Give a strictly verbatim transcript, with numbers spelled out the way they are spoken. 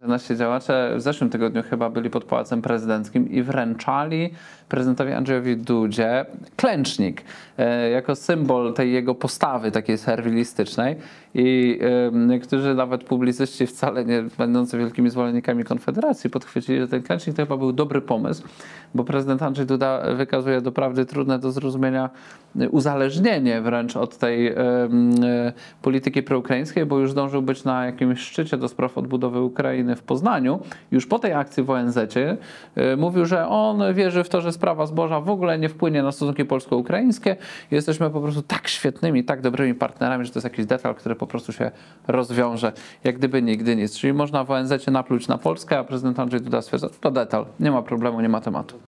Nasi działacze w zeszłym tygodniu chyba byli pod Pałacem Prezydenckim i wręczali prezydentowi Andrzejowi Dudzie klęcznik e, jako symbol tej jego postawy takiej serwilistycznej i e, niektórzy nawet publicyści wcale nie będący wielkimi zwolennikami Konfederacji podchwycili, że ten klęcznik to chyba był dobry pomysł, bo prezydent Andrzej Duda wykazuje doprawdy trudne do zrozumienia uzależnienie wręcz od tej e, e, polityki proukraińskiej, bo już zdążył być na jakimś szczycie do spraw odbudowy Ukrainy w Poznaniu. Już po tej akcji w O N Z-cie e, mówił, że on wierzy w to, że sprawa zboża w ogóle nie wpłynie na stosunki polsko-ukraińskie. Jesteśmy po prostu tak świetnymi, tak dobrymi partnerami, że to jest jakiś detal, który po prostu się rozwiąże, jak gdyby nigdy nic. Czyli można w O N Z-cie napluć na Polskę, a prezydent Andrzej Duda stwierdza, to detal, nie ma problemu, nie ma tematu.